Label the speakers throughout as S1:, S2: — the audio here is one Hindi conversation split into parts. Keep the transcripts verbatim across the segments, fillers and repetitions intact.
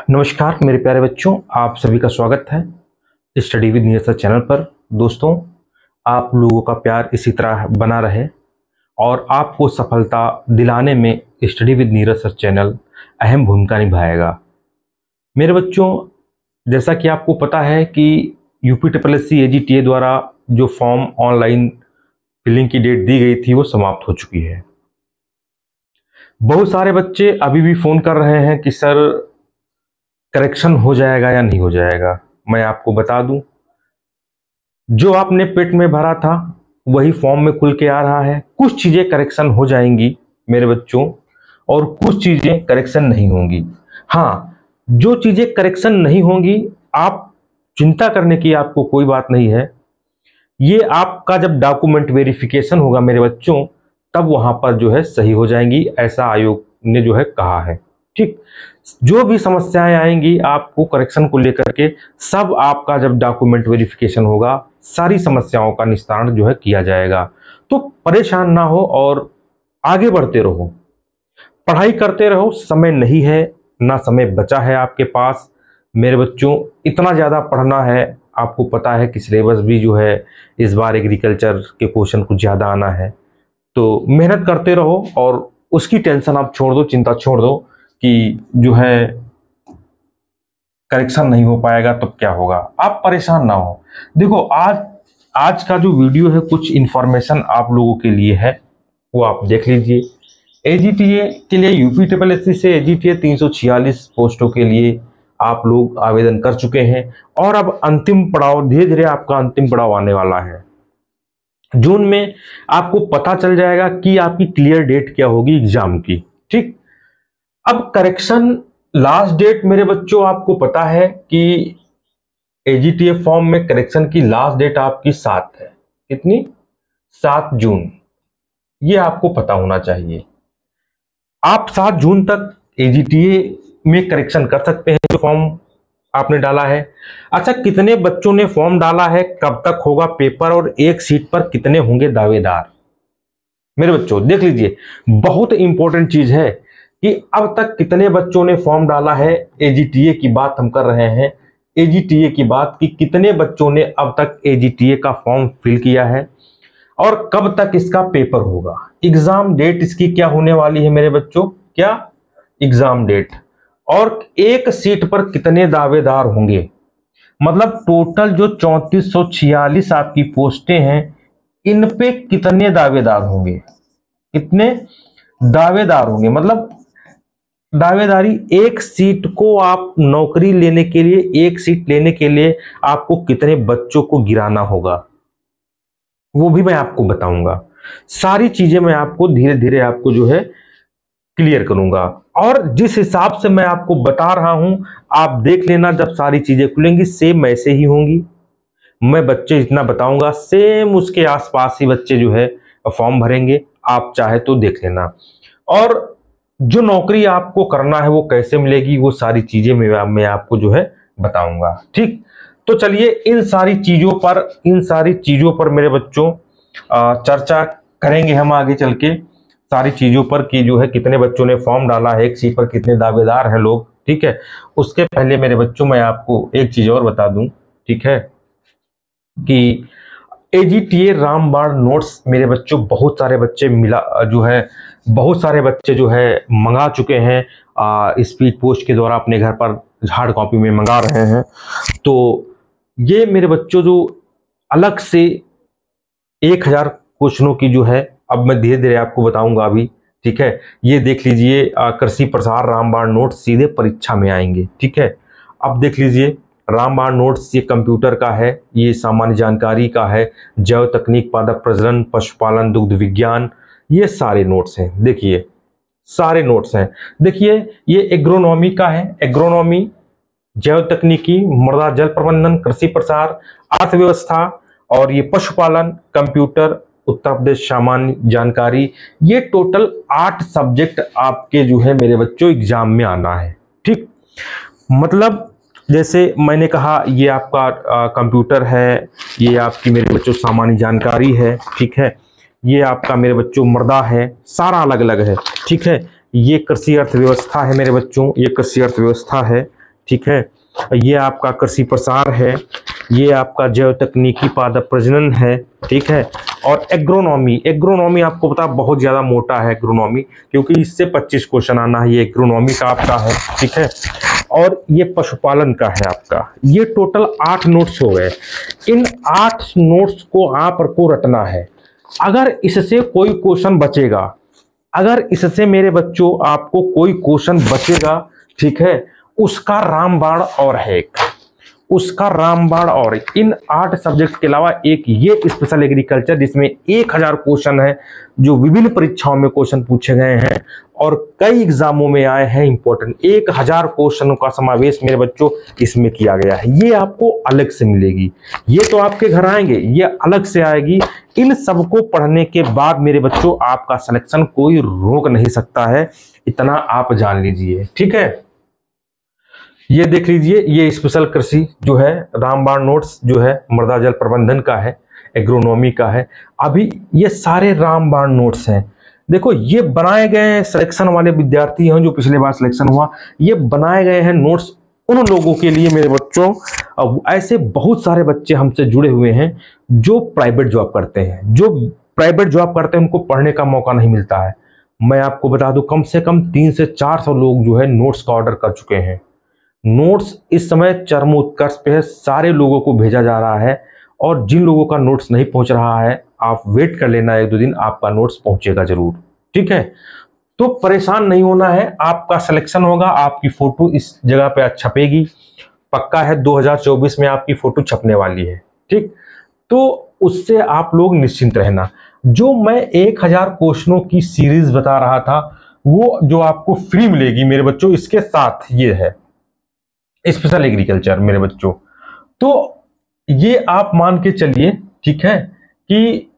S1: नमस्कार मेरे प्यारे बच्चों, आप सभी का स्वागत है study with Neeraj sir channel पर। दोस्तों, आप लोगों का प्यार इसी तरह बना रहे और आपको सफलता दिलाने में study with Neeraj sir channel अहम भूमिका निभाएगा। मेरे बच्चों, जैसा कि आपको पता है कि UP triple S S C G T T द्वारा जो फॉर्म ऑनलाइन फिलिंग की डेट दी गई थी वो समाप्त हो चुकी है। बहुत सारे बच्चे अभी भी फ़ोन कर रहे हैं कि सर करेक्शन हो जाएगा या नहीं हो जाएगा। मैं आपको बता दूं, जो आपने पेट में भरा था वही फॉर्म में खुल के आ रहा है। कुछ चीज़ें करेक्शन हो जाएंगी मेरे बच्चों और कुछ चीज़ें करेक्शन नहीं होंगी। हाँ, जो चीज़ें करेक्शन नहीं होंगी आप चिंता करने की आपको कोई बात नहीं है। ये आपका जब डॉक्यूमेंट वेरिफिकेशन होगा मेरे बच्चों, तब वहाँ पर जो है सही हो जाएंगी, ऐसा आयोग ने जो है कहा है। ठीक, जो भी समस्याएं आएंगी आपको करेक्शन को लेकर के, सब आपका जब डॉक्यूमेंट वेरिफिकेशन होगा सारी समस्याओं का निस्तारण जो है किया जाएगा। तो परेशान ना हो और आगे बढ़ते रहो, पढ़ाई करते रहो। समय नहीं है ना समय बचा है आपके पास मेरे बच्चों। इतना ज़्यादा पढ़ना है, आपको पता है कि सिलेबस भी जो है इस बार एग्रीकल्चर के क्वेश्चन कुछ ज़्यादा आना है। तो मेहनत करते रहो और उसकी टेंशन आप छोड़ दो, चिंता छोड़ दो कि जो है करेक्शन नहीं हो पाएगा तो क्या होगा। आप परेशान ना हो। देखो, आज आज का जो वीडियो है कुछ इंफॉर्मेशन आप लोगों के लिए है, वो आप देख लीजिए। ए जी टी ए के लिए यूपी ट्रिपल एस सी से ए जी टी ए तीन सौ छियालीस पोस्टों के लिए आप लोग आवेदन कर चुके हैं और अब अंतिम पड़ाव, धीरे धीरे आपका अंतिम पड़ाव आने वाला है। जून में आपको पता चल जाएगा कि आपकी क्लियर डेट क्या होगी एग्जाम की। ठीक, अब करेक्शन लास्ट डेट मेरे बच्चों आपको पता है कि A G T A form में करेक्शन की लास्ट डेट आपकी सात है। कितनी? सात जून। ये आपको पता होना चाहिए। आप सात जून तक ए जी टी ए में करेक्शन कर सकते हैं जो फॉर्म आपने डाला है। अच्छा, कितने बच्चों ने फॉर्म डाला है, कब तक होगा पेपर और एक सीट पर कितने होंगे दावेदार, मेरे बच्चों देख लीजिए। बहुत इंपॉर्टेंट चीज है कि अब तक कितने बच्चों ने फॉर्म डाला है। ए जी टी ए की बात हम कर रहे हैं, ए जी टी ए की बात कि कितने बच्चों ने अब तक ए जी टी ए का फॉर्म फिल किया है और कब तक इसका पेपर होगा। एग्जाम डेट इसकी क्या होने वाली है मेरे बच्चों, क्या एग्जाम डेट, और एक सीट पर कितने दावेदार होंगे। मतलब टोटल जो चौंतीस सौ छियालीस आपकी पोस्टें हैं, इन पे कितने दावेदार होंगे, कितने दावेदार होंगे। मतलब दावेदारी, एक सीट को आप नौकरी लेने के लिए, एक सीट लेने के लिए आपको कितने बच्चों को गिराना होगा वो भी मैं आपको बताऊंगा। सारी चीजें मैं आपको धीरे धीरे आपको जो है क्लियर करूंगा और जिस हिसाब से मैं आपको बता रहा हूं आप देख लेना, जब सारी चीजें खुलेंगी सेम ऐसे ही होंगी। मैं बच्चे जितना बताऊंगा सेम उसके आसपास ही बच्चे जो है फॉर्म भरेंगे, आप चाहे तो देख लेना। और जो नौकरी आपको करना है वो कैसे मिलेगी वो सारी चीजें मैं, मैं आपको जो है बताऊंगा। ठीक, तो चलिए इन सारी चीजों पर इन सारी चीजों पर मेरे बच्चों चर्चा करेंगे हम आगे चल के, सारी चीजों पर कि जो है कितने बच्चों ने फॉर्म डाला है, एक सीट पर कितने दावेदार हैं लोग। ठीक है, उसके पहले मेरे बच्चों मैं आपको एक चीज और बता दूं, ठीक है, कि ए जी टी ए रामबाण नोट्स मेरे बच्चों बहुत सारे बच्चे मिला जो है बहुत सारे बच्चे जो है मंगा चुके हैं, स्पीड पोस्ट के द्वारा अपने घर पर हार्ड कॉपी में मंगा रहे हैं। तो ये मेरे बच्चों जो अलग से एक हजार क्वेश्चनों की जो है, अब मैं धीरे धीरे आपको बताऊंगा अभी। ठीक है, ये देख लीजिए, कृषि प्रसार रामबाण नोट्स सीधे परीक्षा में आएंगे। ठीक है, अब देख लीजिए रामबाण नोट्स, ये कंप्यूटर का है, ये सामान्य जानकारी का है, जैव तकनीक, पादप प्रजनन, पशुपालन, दुग्ध विज्ञान, ये सारे नोट्स हैं। देखिए सारे नोट्स हैं। देखिए ये एग्रोनॉमी का है, एग्रोनॉमी, जैव तकनीकी, मृदा जल प्रबंधन, कृषि प्रसार, अर्थव्यवस्था, और ये पशुपालन, कंप्यूटर, उत्तर प्रदेश सामान्य जानकारी। ये टोटल आठ सब्जेक्ट आपके जो है मेरे बच्चों एग्जाम में आना है। ठीक, मतलब जैसे मैंने कहा ये आपका कंप्यूटर है, ये आपकी मेरे बच्चों सामान्य जानकारी है। ठीक है, ये आपका मेरे बच्चों मृदा है, सारा अलग अलग है। ठीक है, ये कृषि अर्थव्यवस्था है मेरे बच्चों, ये कृषि अर्थव्यवस्था है। ठीक है। ये आपका कृषि प्रसार है, ये आपका जैव तकनीकी पादप प्रजनन है, ठीक है। और एग्रोनॉमी, एग्रोनॉमी आपको पता बहुत ज़्यादा मोटा है एग्रोनॉमी, क्योंकि इससे पच्चीस क्वेश्चन आना है, ये एग्रोनॉमी का आपका है, ठीक है। और ये पशुपालन का है आपका। ये टोटल आठ नोट्स हो गए। इन आठ नोट्स को आप को रटना है। अगर इससे कोई क्वेश्चन बचेगा, अगर इससे मेरे बच्चों आपको कोई क्वेश्चन बचेगा, ठीक है, उसका रामबाण और है एक, उसका रामबाण और एक। इन आठ सब्जेक्ट के अलावा एक ये स्पेशल एग्रीकल्चर जिसमें एक हजार क्वेश्चन है, जो विभिन्न परीक्षाओं में क्वेश्चन पूछे गए हैं और कई एग्जामों में आए हैं इंपॉर्टेंट। एक हजार क्वेश्चनों का समावेश मेरे बच्चों इसमें किया गया है। ये आपको अलग से मिलेगी, ये तो आपके घर आएंगे, ये अलग से आएगी। इन सबको पढ़ने के बाद मेरे बच्चों आपका सिलेक्शन कोई रोक नहीं सकता है, इतना आप जान लीजिए, ठीक है। ये देख लीजिए, ये स्पेशल कृषि जो है रामबाण नोट्स जो है मृदा जल प्रबंधन का है, एग्रोनॉमी का है। अभी ये सारे रामबाण नोट्स हैं। देखो ये बनाए गए हैं, सिलेक्शन वाले विद्यार्थी हैं जो पिछले बार सिलेक्शन हुआ, ये बनाए गए हैं नोट्स उन लोगों के लिए मेरे बच्चों। अब ऐसे बहुत सारे बच्चे हमसे जुड़े हुए हैं जो प्राइवेट जॉब करते हैं, जो प्राइवेट जॉब करते हैं उनको पढ़ने का मौका नहीं मिलता है। मैं आपको बता दूं, कम से कम तीन से चार सौ लोग जो है नोट्स का ऑर्डर कर चुके हैं। नोट्स इस समय चरमोत्कर्ष पे है, सारे लोगों को भेजा जा रहा है। और जिन लोगों का नोट्स नहीं पहुंच रहा है, आप वेट कर लेना, एक दो दिन आपका नोट्स पहुंचेगा जरूर, ठीक है। तो परेशान नहीं होना है, आपका सिलेक्शन होगा, आपकी फोटो इस जगह पे छपेगी, पक्का है दो हज़ार चौबीस में आपकी फोटो छपने वाली है, ठीक। तो उससे आप लोग निश्चिंत रहना। जो मैं एक हजार क्वेश्चनों की सीरीज बता रहा था, वो जो आपको फ्री मिलेगी मेरे बच्चों, इसके साथ ये है स्पेशल एग्रीकल्चर मेरे बच्चों। तो ये आप मान के चलिए, ठीक है, कि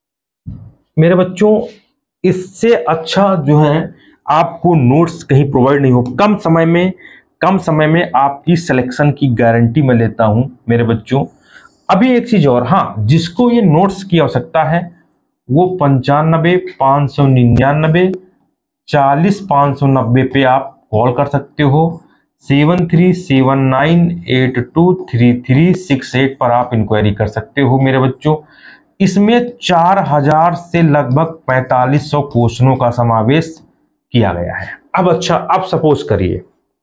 S1: मेरे बच्चों इससे अच्छा जो है आपको नोट्स कहीं प्रोवाइड नहीं हो। कम समय में कम समय में आपकी सिलेक्शन की गारंटी मैं लेता हूं मेरे बच्चों। अभी एक चीज और, हाँ, जिसको ये नोट्स की आवश्यकता है वो पंचानबे पाँच सौ निन्यानबे चालीस पाँच सौ नब्बे पे आप कॉल कर सकते हो। Seven three seven nine eight two three three six eight पर आप इंक्वायरी कर सकते हो मेरे बच्चों। इसमें चार हजार से लगभग पैंतालीस सौ क्वेश्चनों का समावेश किया गया है। अब अच्छा, आप सपोज करिए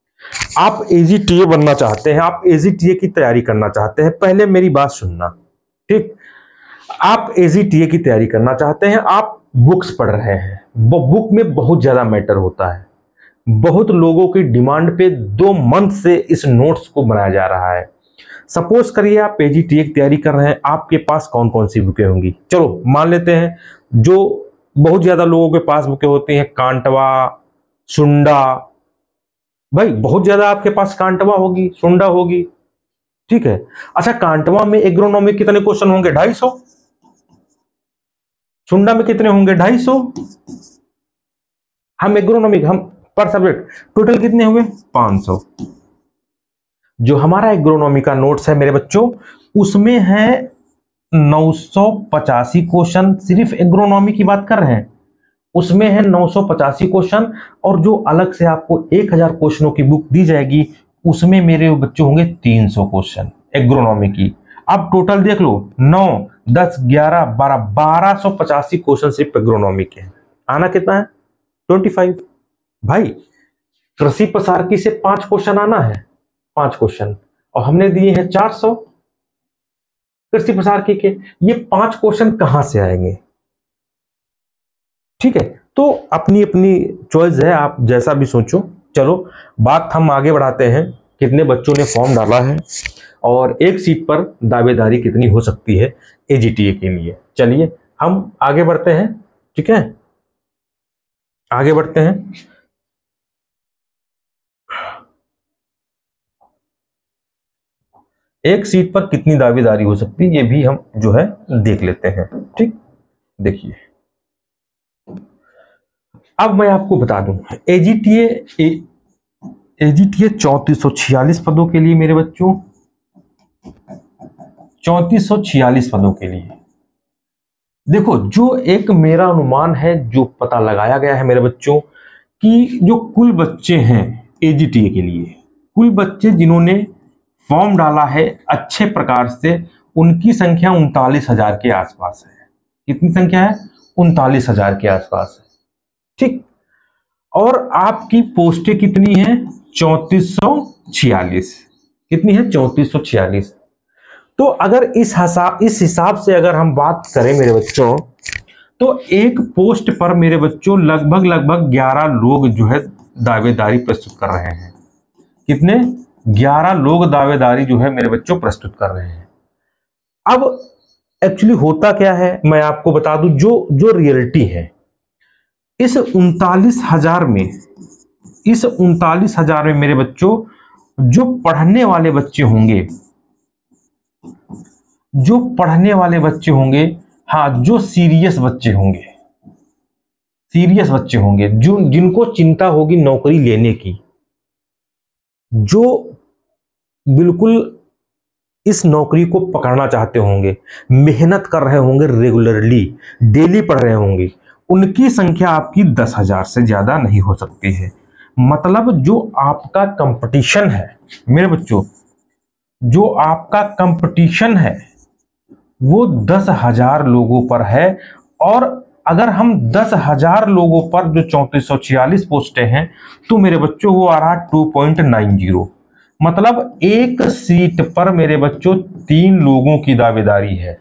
S1: आप एजीटीए बनना चाहते हैं, आप एजीटीए की तैयारी करना चाहते हैं। पहले मेरी बात सुनना, ठीक। आप एजीटीए की तैयारी करना चाहते हैं, आप बुक्स पढ़ रहे हैं, बुक में बहुत ज्यादा मैटर होता है। बहुत लोगों की डिमांड पे दो मंथ से इस नोट्स को बनाया जा रहा है। सपोज करिए आप एजीटीए की तैयारी कर रहे हैं, आपके पास कौन कौन सी बुकें होंगी? चलो मान लेते हैं जो बहुत ज्यादा लोगों के पास बुकें होती हैं, कांटवा, सुंडा। भाई बहुत ज्यादा आपके पास कांटवा होगी, सुंडा होगी, ठीक है। अच्छा, कांटवा में एग्रोनॉमी कितने क्वेश्चन होंगे? ढाई सौ। सुंडा में कितने होंगे? ढाई सौ। हम एग्रोनॉमी हम पर सब्जेक्ट टोटल कितने हुए? पाँच सौ। जो हमारा एग्रोनॉमी का नोट्स है मेरे बच्चों, उसमें है नौ सौ पचासी क्वेश्चन। सिर्फ एग्रोनॉमी की बात कर रहे हैं, उसमें है नौ सौ पचासी क्वेश्चन। और जो अलग से आपको एक हजार क्वेश्चनों की बुक दी जाएगी, उसमें मेरे बच्चों होंगे तीन सौ क्वेश्चन एग्रोनॉमी की। अब टोटल देख लो, नौ दस ग्यारह बारह बारह सौ पचासी क्वेश्चन सिर्फ एग्रोनॉमी के। आना कितना है? Twenty five. भाई कृषि प्रसार की से पांच क्वेश्चन आना है, पांच क्वेश्चन, और हमने दिए हैं चार सौ कृषि प्रसार की के। ये पांच क्वेश्चन कहां से आएंगे? ठीक है, तो अपनी अपनी चॉइस है, आप जैसा भी सोचो। चलो बात हम आगे बढ़ाते हैं, कितने बच्चों ने फॉर्म डाला है और एक सीट पर दावेदारी कितनी हो सकती है एजीटीए के लिए। चलिए हम आगे बढ़ते हैं, ठीक है, आगे बढ़ते हैं। एक सीट पर कितनी दावेदारी हो सकती है ये भी हम जो है देख लेते हैं, ठीक। देखिए अब मैं आपको बता दूं, एजीटीए एजीटीए चौंतीस सौ छियालीस पदों के लिए मेरे बच्चों, चौंतीस सौ छियालीस पदों के लिए। देखो जो एक मेरा अनुमान है, जो पता लगाया गया है मेरे बच्चों, कि जो कुल बच्चे हैं एजीटीए के लिए, कुल बच्चे जिन्होंने फॉर्म डाला है अच्छे प्रकार से, उनकी संख्या उनतालीस हजार के आसपास है। कितनी संख्या है? उनतालीस हजार के आसपास है। ठीक, और आपकी पोस्टें कितनी है? चौंतीस सौ छियालीस। कितनी है? चौंतीस सौ छियालीस। तो अगर इस हिसाब इस हिसाब से अगर हम बात करें मेरे बच्चों, तो एक पोस्ट पर मेरे बच्चों लगभग लगभग ग्यारह लोग जो है दावेदारी प्रस्तुत कर रहे हैं। कितने? ग्यारह लोग दावेदारी जो है मेरे बच्चों प्रस्तुत कर रहे हैं। अब एक्चुअली होता क्या है मैं आपको बता दूं, जो जो रियलिटी है इस उनतालीस हजार में इस उनतालीस हजार में मेरे बच्चों जो पढ़ने वाले बच्चे होंगे जो पढ़ने वाले बच्चे होंगे हाँ, जो सीरियस बच्चे होंगे सीरियस बच्चे होंगे जो जिनको चिंता होगी नौकरी लेने की, जो बिल्कुल इस नौकरी को पकड़ना चाहते होंगे, मेहनत कर रहे होंगे, रेगुलरली डेली पढ़ रहे होंगे, उनकी संख्या आपकी दस हजार से ज्यादा नहीं हो सकती है। मतलब जो आपका कंपटीशन है मेरे बच्चों, जो आपका कंपटीशन है वो दस हजार लोगों पर है। और अगर हम दस हजार लोगों पर जो चौंतीस सौ छियालीस पोस्टें हैं, तो मेरे बच्चों वो आ रहा टू पॉइंट नाइन जीरो। मतलब एक सीट पर मेरे बच्चों तीन लोगों की दावेदारी है।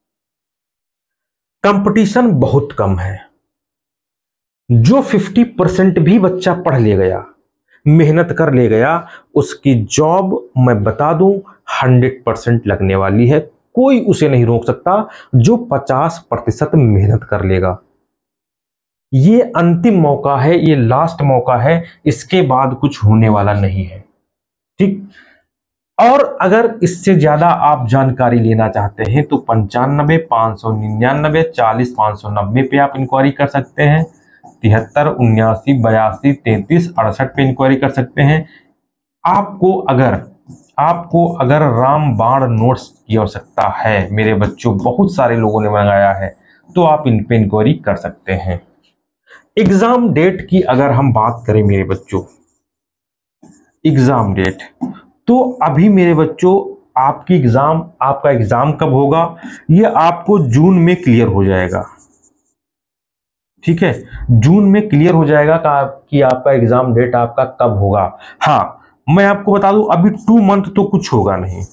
S1: कंपटीशन बहुत कम है। जो पचास परसेंट भी बच्चा पढ़ ले गया, मेहनत कर ले गया, उसकी जॉब मैं बता दूं हंड्रेड परसेंट लगने वाली है। कोई उसे नहीं रोक सकता जो पचास प्रतिशत मेहनत कर लेगा। ये अंतिम मौका है, ये लास्ट मौका है, इसके बाद कुछ होने वाला नहीं है। ठीक, और अगर इससे ज्यादा आप जानकारी लेना चाहते हैं तो पंचानबे पांच सौ निन्यानबे चालीस पांच सौ नब्बे पे आप इंक्वायरी कर सकते हैं। तिहत्तर उन्यासी बयासी तैतीस अड़सठ पे इंक्वायरी कर सकते हैं। आपको अगर आपको अगर रामबाण नोट्स की आवश्यकता है मेरे बच्चों, बहुत सारे लोगों ने मंगाया है, तो आप इन पे इंक्वायरी कर सकते हैं। एग्जाम डेट की अगर हम बात करें मेरे बच्चों, एग्जाम डेट, तो अभी मेरे बच्चों आपकी एग्जाम आपका एग्जाम कब होगा? ये आपको जून में क्लियर हो जाएगा। ठीक है, जून में क्लियर हो जाएगा कि आपका एग्जाम डेट आपका कब होगा। हाँ, मैं आपको बता दूं अभी टू मंथ तो कुछ होगा नहीं,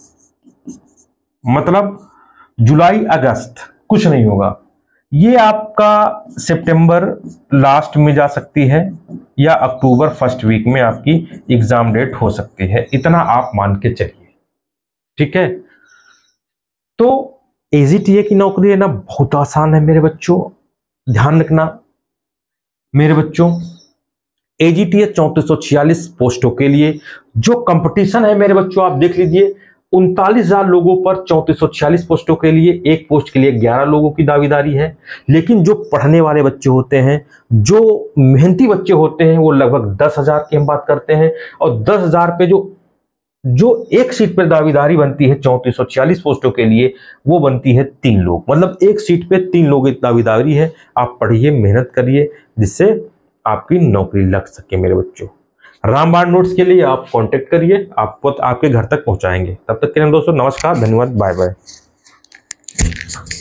S1: मतलब जुलाई अगस्त कुछ नहीं होगा। ये आपका सितंबर लास्ट में जा सकती है या अक्टूबर फर्स्ट वीक में आपकी एग्जाम डेट हो सकती है, इतना आप मान के चलिए। ठीक है, तो एजीटीए की नौकरी लेना बहुत आसान है मेरे बच्चों, ध्यान रखना मेरे बच्चों। एजीटीए चौंतीस सौ छियालीस पोस्टों के लिए जो कंपटीशन है मेरे बच्चों, आप देख लीजिए उनतालीस हजार लोगों पर चौंतीस सौ छियालीस पोस्टों के लिए एक पोस्ट के लिए ग्यारह लोगों की दावेदारी है। लेकिन जो पढ़ने वाले बच्चे होते हैं, जो मेहनती बच्चे होते हैं, वो लगभग दस हजार की हम बात करते हैं। और दस हजार पे जो जो एक सीट पर दावेदारी बनती है चौंतीस सौ छियालीस पोस्टों के लिए, वो बनती है तीन लोग। मतलब एक सीट पे तीन लोगों की दावेदारी है। आप पढ़िए, मेहनत करिए, जिससे आपकी नौकरी लग सके मेरे बच्चों। रामबाण नोट्स के लिए आप कांटेक्ट करिए, आपको आपके घर तक पहुंचाएंगे। तब तक के लिए दोस्तों नमस्कार, धन्यवाद, बाय बाय।